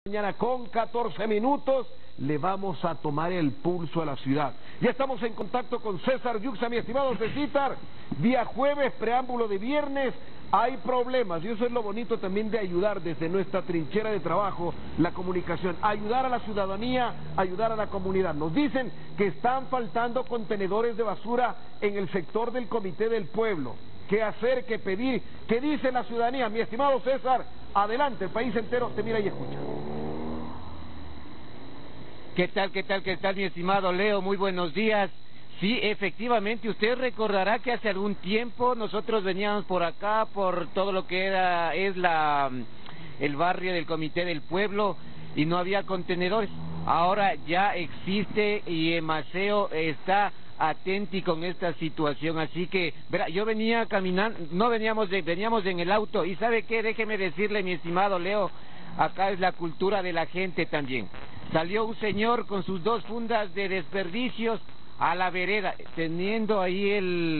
Mañana con 14 minutos le vamos a tomar el pulso a la ciudad. Ya estamos en contacto con César Yuxa, mi estimado César. Día jueves, preámbulo de viernes, hay problemas y eso es lo bonito también de ayudar desde nuestra trinchera de trabajo, la comunicación, ayudar a la ciudadanía, ayudar a la comunidad. Nos dicen que están faltando contenedores de basura en el sector del Comité del Pueblo. ¿Qué hacer, qué pedir? ¿Qué dice la ciudadanía? Mi estimado César, adelante, el país entero te mira y escucha. ¿Qué tal, mi estimado Leo? Muy buenos días. Sí, efectivamente, usted recordará que hace algún tiempo nosotros veníamos por acá, por todo lo que el barrio del Comité del Pueblo, y no había contenedores. Ahora ya existe y Maceo está atenti con esta situación, así que, verá, yo venía caminando, veníamos en el auto, y ¿sabe qué? Déjeme decirle, mi estimado Leo, acá es la cultura de la gente también. Salió un señor con sus 2 fundas de desperdicios a la vereda, teniendo ahí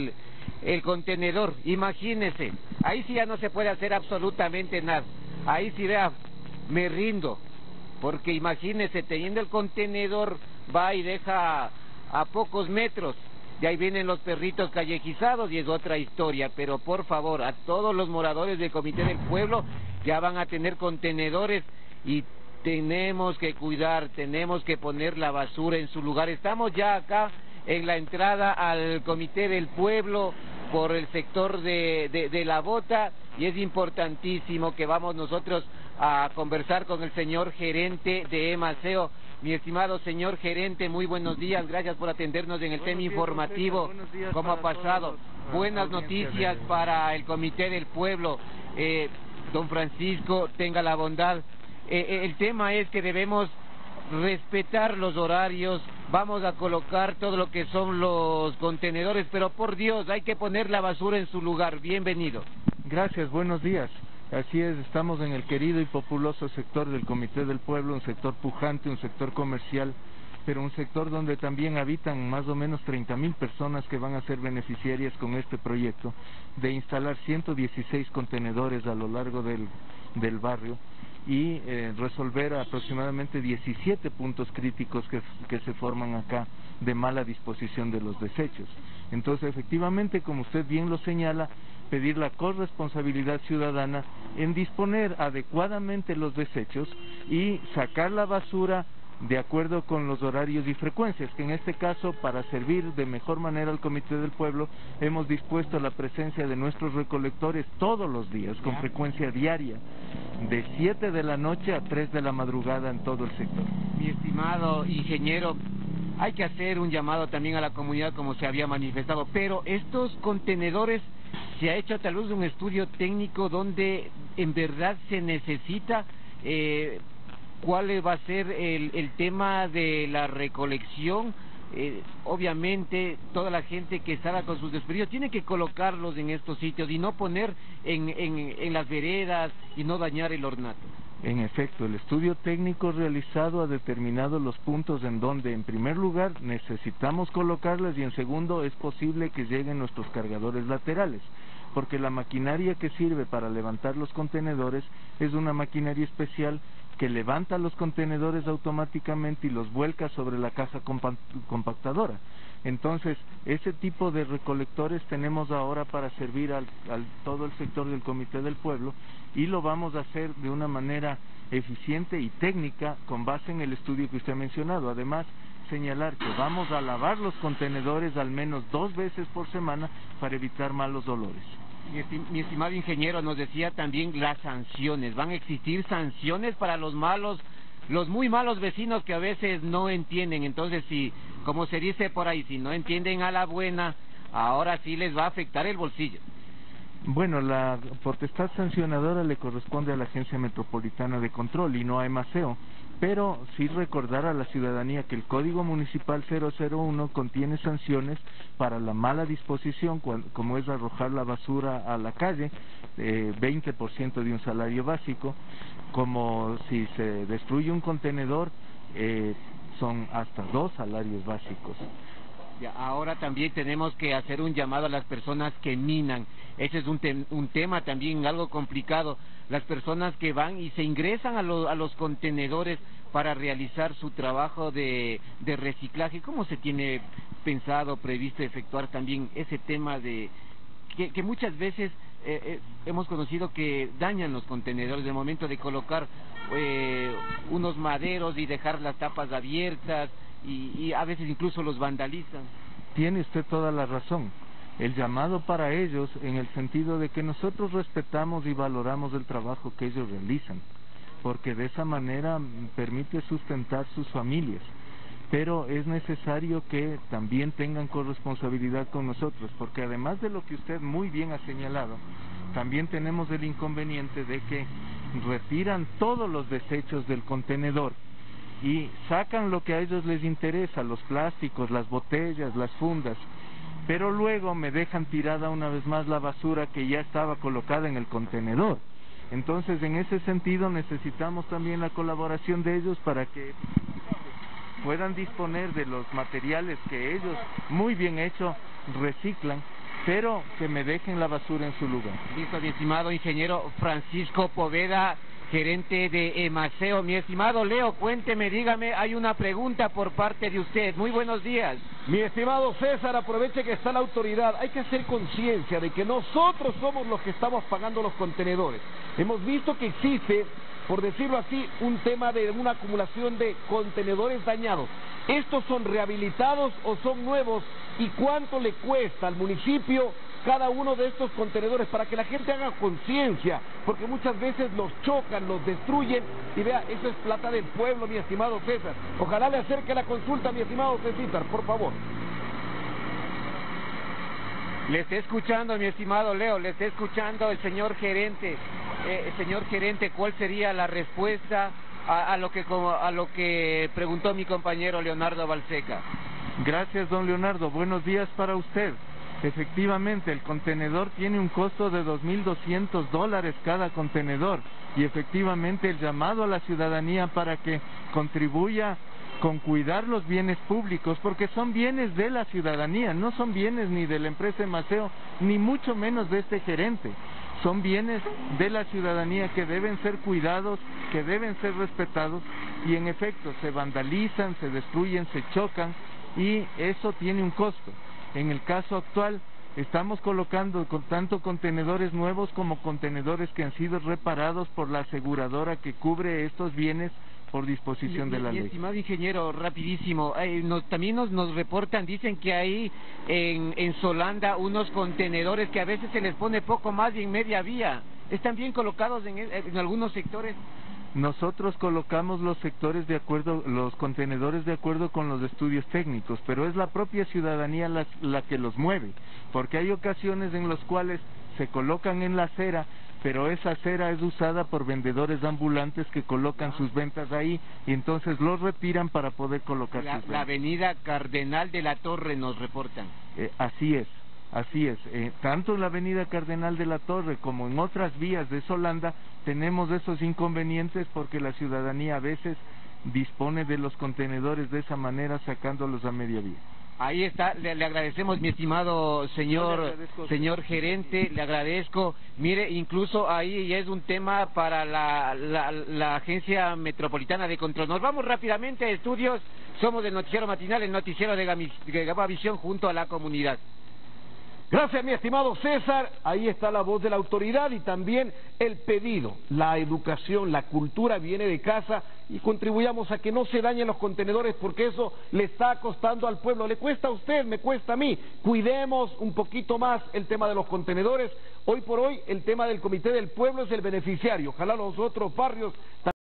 el contenedor. Imagínese, ahí sí ya no se puede hacer absolutamente nada. Ahí sí, vea, me rindo, porque imagínese, teniendo el contenedor, va y deja a pocos metros, de ahí vienen los perritos callejizados y es otra historia. Pero por favor, a todos los moradores del Comité del Pueblo ya van a tener contenedores y tenemos que cuidar, tenemos que poner la basura en su lugar. Estamos ya acá en la entrada al Comité del Pueblo por el sector de La Bota, y es importantísimo que vamos nosotros a conversar con el señor gerente de Maceo. Mi estimado señor gerente, muy buenos días, gracias por atendernos en el tema informativo. ¿Cómo ha pasado? Buenas noticias para el Comité del Pueblo. Don Francisco, tenga la bondad. El tema es que debemos respetar los horarios, vamos a colocar todo lo que son los contenedores, pero por Dios, hay que poner la basura en su lugar. Bienvenido. Gracias, buenos días. Así es, estamos en el querido y populoso sector del Comité del Pueblo, un sector pujante, un sector comercial, pero un sector donde también habitan más o menos 30,000 personas que van a ser beneficiarias con este proyecto de instalar 116 contenedores a lo largo del barrio y resolver aproximadamente 17 puntos críticos que se forman acá de mala disposición de los desechos. Entonces, efectivamente, como usted bien lo señala, pedir la corresponsabilidad ciudadana en disponer adecuadamente los desechos y sacar la basura de acuerdo con los horarios y frecuencias, que en este caso, para servir de mejor manera al Comité del Pueblo, hemos dispuesto la presencia de nuestros recolectores todos los días, con frecuencia diaria, de 7 de la noche a 3 de la madrugada en todo el sector. Mi estimado ingeniero, hay que hacer un llamado también a la comunidad, como se había manifestado, pero estos contenedores, se ha hecho tal vez un estudio técnico donde en verdad se necesita, cuál va a ser el tema de la recolección. Obviamente toda la gente que salga con sus desperdicios tiene que colocarlos en estos sitios y no poner en las veredas y no dañar el ornato. En efecto, el estudio técnico realizado ha determinado los puntos en donde, en primer lugar, necesitamos colocarlas y en segundo, es posible que lleguen nuestros cargadores laterales, porque la maquinaria que sirve para levantar los contenedores es una maquinaria especial que levanta los contenedores automáticamente y los vuelca sobre la caja compactadora. Entonces, ese tipo de recolectores tenemos ahora para servir al todo el sector del Comité del Pueblo, y lo vamos a hacer de una manera eficiente y técnica con base en el estudio que usted ha mencionado. Además, señalar que vamos a lavar los contenedores al menos 2 veces por semana para evitar malos olores. Mi estimado ingeniero, nos decía también las sanciones. ¿Van a existir sanciones para los muy malos vecinos que a veces no entienden? Entonces, si, como se dice por ahí, si no entienden a la buena, ahora sí les va a afectar el bolsillo. Bueno, la potestad sancionadora le corresponde a la Agencia Metropolitana de Control y no a Maceo, pero sí recordar a la ciudadanía que el Código Municipal 001 contiene sanciones para la mala disposición, como es arrojar la basura a la calle, 20% de un salario básico, como si se destruye un contenedor, son hasta 2 salarios básicos. Ya, ahora también tenemos que hacer un llamado a las personas que minan. Ese es un tema también algo complicado. Las personas que van y se ingresan a los contenedores para realizar su trabajo de reciclaje. ¿Cómo se tiene pensado, previsto efectuar también ese tema de que muchas veces hemos conocido que dañan los contenedores de momento de colocar unos maderos y dejar las tapas abiertas y a veces incluso los vandalizan? Tiene usted toda la razón. El llamado para ellos en el sentido de que nosotros respetamos y valoramos el trabajo que ellos realizan, porque de esa manera permite sustentar sus familias. Pero es necesario que también tengan corresponsabilidad con nosotros, porque además de lo que usted muy bien ha señalado, también tenemos el inconveniente de que retiran todos los desechos del contenedor y sacan lo que a ellos les interesa, los plásticos, las botellas, las fundas, pero luego me dejan tirada una vez más la basura que ya estaba colocada en el contenedor. Entonces, en ese sentido necesitamos también la colaboración de ellos para que puedan disponer de los materiales que ellos, muy bien hecho, reciclan, pero que me dejen la basura en su lugar. Listo, mi estimado ingeniero Francisco Poveda, gerente de Emaceo. Mi estimado Leo, cuénteme, dígame, hay una pregunta por parte de usted. Muy buenos días. Mi estimado César, aproveche que está la autoridad. Hay que hacer conciencia de que nosotros somos los que estamos pagando los contenedores. Hemos visto que existe, por decirlo así, un tema de una acumulación de contenedores dañados. ¿Estos son rehabilitados o son nuevos? ¿Y cuánto le cuesta al municipio cada uno de estos contenedores para que la gente haga conciencia? Porque muchas veces los chocan, los destruyen y vea, eso es plata del pueblo, mi estimado César. Ojalá le acerque la consulta, mi estimado César, por favor. Le está escuchando, mi estimado Leo, le está escuchando el señor gerente. Señor gerente, ¿cuál sería la respuesta a lo que preguntó mi compañero Leonardo Balseca? Gracias, don Leonardo. Buenos días para usted. Efectivamente, el contenedor tiene un costo de $2,200 cada contenedor y efectivamente el llamado a la ciudadanía para que contribuya con cuidar los bienes públicos, porque son bienes de la ciudadanía, no son bienes ni de la empresa Emaceo, ni mucho menos de este gerente. Son bienes de la ciudadanía que deben ser cuidados, que deben ser respetados y en efecto se vandalizan, se destruyen, se chocan y eso tiene un costo. En el caso actual estamos colocando tanto contenedores nuevos como contenedores que han sido reparados por la aseguradora que cubre estos bienes por disposición de la ley. Estimado ingeniero, rapidísimo, también nos reportan, dicen que hay en Solanda unos contenedores que a veces se les pone poco más y en media vía. ¿Están bien colocados en algunos sectores? Nosotros colocamos los sectores de acuerdo, los contenedores de acuerdo con los estudios técnicos, pero es la propia ciudadanía la que los mueve, porque hay ocasiones en las cuales se colocan en la acera, pero esa acera es usada por vendedores ambulantes que colocan sus ventas ahí y entonces los retiran para poder colocar sus ventas. La avenida Cardenal de la Torre nos reportan. Así es. Así es, tanto en la avenida Cardenal de la Torre como en otras vías de Solanda tenemos esos inconvenientes porque la ciudadanía a veces dispone de los contenedores de esa manera sacándolos a media vía. Ahí está, le agradecemos, mi estimado señor gerente, le agradezco. Mire, incluso ahí ya es un tema para la Agencia Metropolitana de Control. Nos vamos rápidamente a estudios, somos del Noticiero Matinal, el noticiero de Gabavisión junto a la comunidad. Gracias, mi estimado César. Ahí está la voz de la autoridad y también el pedido. La educación, la cultura viene de casa y contribuyamos a que no se dañen los contenedores porque eso le está costando al pueblo. Le cuesta a usted, me cuesta a mí. Cuidemos un poquito más el tema de los contenedores. Hoy por hoy el tema del Comité del Pueblo es el beneficiario. Ojalá los otros barrios